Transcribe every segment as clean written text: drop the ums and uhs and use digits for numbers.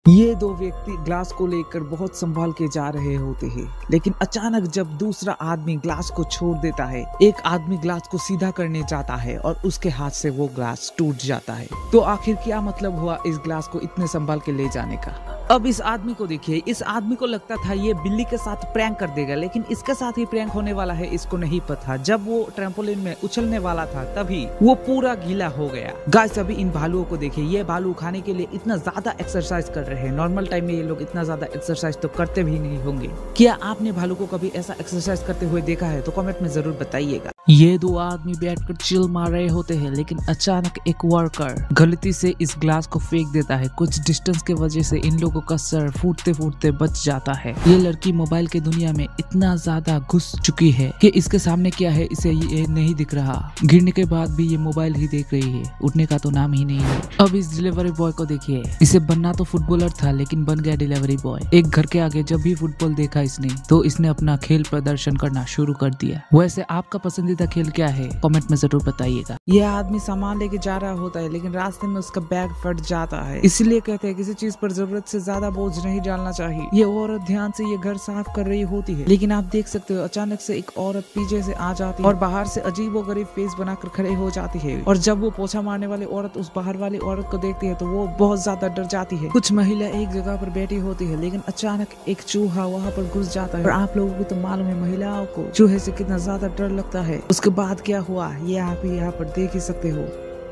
ये दो व्यक्ति ग्लास को लेकर बहुत संभाल के जा रहे होते हैं, लेकिन अचानक जब दूसरा आदमी ग्लास को छोड़ देता है, एक आदमी ग्लास को सीधा करने जाता है और उसके हाथ से वो ग्लास टूट जाता है। तो आखिर क्या मतलब हुआ इस ग्लास को इतने संभाल के ले जाने का। अब इस आदमी को देखिए, इस आदमी को लगता था ये बिल्ली के साथ प्रैंक कर देगा, लेकिन इसके साथ ही प्रैंक होने वाला है इसको नहीं पता। जब वो ट्रैम्पोलिन में उछलने वाला था तभी वो पूरा गीला हो गया। गाइस अभी इन भालुओं को देखिए, ये भालू खाने के लिए इतना ज्यादा एक्सरसाइज कर रहे हैं। नॉर्मल टाइम में ये लोग इतना ज्यादा एक्सरसाइज तो करते भी नहीं होंगे। क्या आपने भालू को कभी ऐसा एक्सरसाइज करते हुए देखा है? तो कमेंट में जरूर बताइएगा। ये दो आदमी बैठकर चिल मार रहे होते हैं, लेकिन अचानक एक वर्कर गलती से इस ग्लास को फेंक देता है। कुछ डिस्टेंस के वजह से इन लोगों का सर फूटते फूटते बच जाता है। ये लड़की मोबाइल के दुनिया में इतना ज्यादा घुस चुकी है कि इसके सामने क्या है इसे ये नहीं दिख रहा। गिरने के बाद भी ये मोबाइल ही देख रही है, उठने का तो नाम ही नहीं है। अब इस डिलीवरी बॉय को देखिए, इसे बनना तो फुटबॉलर था लेकिन बन गया डिलीवरी बॉय। एक घर के आगे जब भी फुटबॉल देखा इसने तो इसने अपना खेल प्रदर्शन करना शुरू कर दिया। वैसे आपका पसंदीदा खेल क्या है? कमेंट में जरूर बताइएगा। यह आदमी सामान लेके जा रहा होता है, लेकिन रास्ते में उसका बैग फट जाता है। इसलिए कहते हैं किसी चीज पर जरूरत से ज्यादा बोझ नहीं डालना चाहिए। ये औरत ध्यान से ये घर साफ कर रही होती है, लेकिन आप देख सकते हो अचानक से एक औरत पीछे से आ जाती है और बाहर से अजीबोगरीब फेस बनाकर खड़े हो जाती है। और जब वो पोछा मारने वाली औरत उस बाहर वाली औरत को देखती है तो वो बहुत ज्यादा डर जाती है। कुछ महिला एक जगह पर बैठी होती है, लेकिन अचानक एक चूहा वहाँ पर घुस जाता है। और आप लोगों को तो मालूम है महिलाओं को चूहे से कितना ज्यादा डर लगता है। उसके बाद क्या हुआ ये आप यहाँ पर देख ही सकते हो।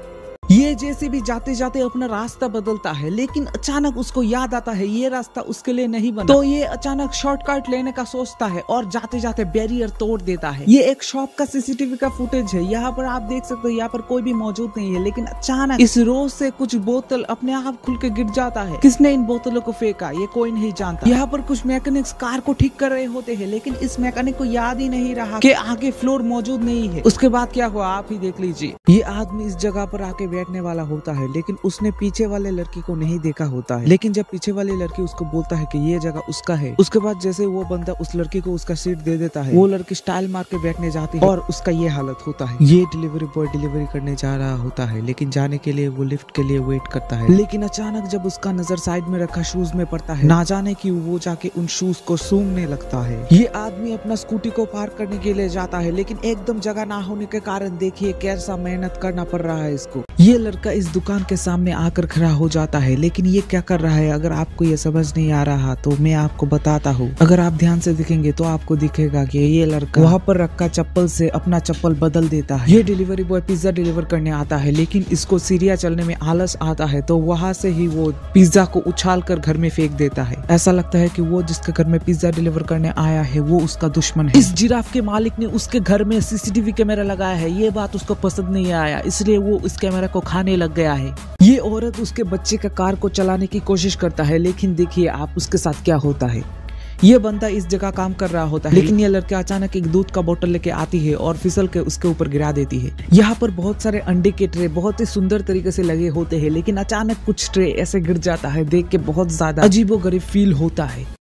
ये जैसे भी जाते जाते अपना रास्ता बदलता है, लेकिन अचानक उसको याद आता है ये रास्ता उसके लिए नहीं बना। तो ये अचानक शॉर्टकट लेने का सोचता है और जाते जाते बैरियर तोड़ देता है। ये एक शॉप का सीसीटीवी का फुटेज है। यहाँ पर आप देख सकते हो यहाँ पर कोई भी मौजूद नहीं है, लेकिन अचानक इस रोज से कुछ बोतल अपने आप खुल के गिर जाता है। किसने इन बोतलों को फेंका ये कोई नहीं जानता। यहाँ पर कुछ मैकेनिक्स कार को ठीक कर रहे होते हैं, लेकिन इस मैकेनिक को याद ही नहीं रहा कि आगे फ्लोर मौजूद नहीं है। उसके बाद क्या हुआ आप ही देख लीजिए। ये आदमी इस जगह पर आके बैठने वाला होता है, लेकिन उसने पीछे वाले लड़की को नहीं देखा होता है। लेकिन जब पीछे वाली लड़की उसको बोलता है कि ये जगह उसका है, उसके बाद जैसे वो बंदा उस लड़की को उसका सीट दे देता है, वो लड़की स्टाइल मार के बैठने जाती है और उसका ये हालत होता है। ये डिलीवरी बॉय डिलीवरी करने जा रहा होता है, लेकिन जाने के लिए वो लिफ्ट के लिए वेट करता है। लेकिन अचानक जब उसका नजर साइड में रखा शूज में पड़ता है, ना जाने की वो जाके उन शूज को सूंघने लगता है। ये आदमी अपना स्कूटी को पार्क करने के लिए जाता है, लेकिन एकदम जगह ना होने के कारण देखिए कैसा मेहनत करना पड़ रहा है इसको। ये लड़का इस दुकान के सामने आकर खड़ा हो जाता है, लेकिन ये क्या कर रहा है अगर आपको ये समझ नहीं आ रहा तो मैं आपको बताता हूँ। अगर आप ध्यान से देखेंगे तो आपको दिखेगा कि ये लड़का वहाँ पर रखा चप्पल से अपना चप्पल बदल देता है। ये डिलीवरी बॉय पिज्जा डिलीवर करने आता है, लेकिन इसको सीढ़ियाँ चलने में आलस आता है, तो वहाँ से ही वो पिज्जा को उछाल कर घर में फेंक देता है। ऐसा लगता है कि वो जिसके घर में पिज्जा डिलीवर करने आया है वो उसका दुश्मन है। इस जिराफ के मालिक ने उसके घर में सीसीटीवी कैमरा लगाया है, ये बात उसको पसंद नहीं आया, इसलिए वो इस कैमरा को खाने लग गया है। ये औरत उसके बच्चे का कार को चलाने की कोशिश करता है, लेकिन देखिए आप उसके साथ क्या होता है। ये बंदा इस जगह काम कर रहा होता है, लेकिन ये लड़की अचानक एक दूध का बोतल लेके आती है और फिसल के उसके ऊपर गिरा देती है। यहाँ पर बहुत सारे अंडे के ट्रे बहुत ही सुंदर तरीके से लगे होते हैं, लेकिन अचानक कुछ ट्रे ऐसे गिर जाता है, देख के बहुत ज्यादा अजीबोगरीब फील होता है।